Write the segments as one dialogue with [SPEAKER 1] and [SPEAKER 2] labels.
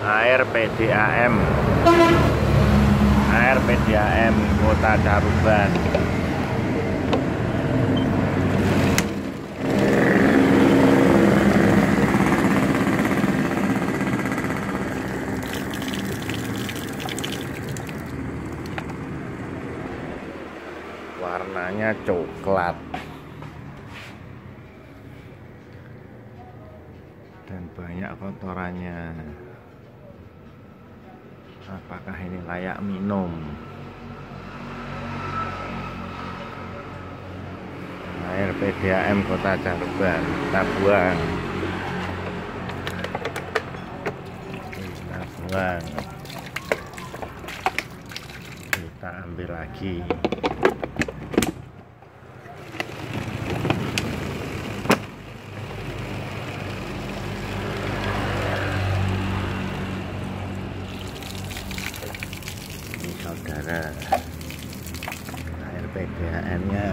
[SPEAKER 1] air PDAM Kota Caruban. Warnanya coklat dan banyak kotorannya. Apakah ini layak minum? Air PDAM Kota Caruban, kita buang. Kita ambil lagi. Ini saudara, air PDAM nya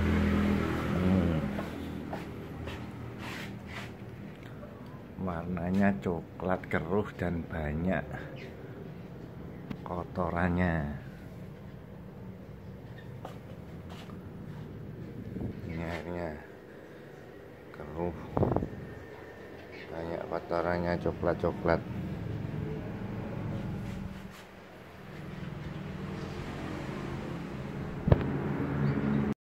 [SPEAKER 1] warnanya coklat keruh dan banyak kotorannya. Ini airnya keruh, banyak kotorannya, coklat-coklat.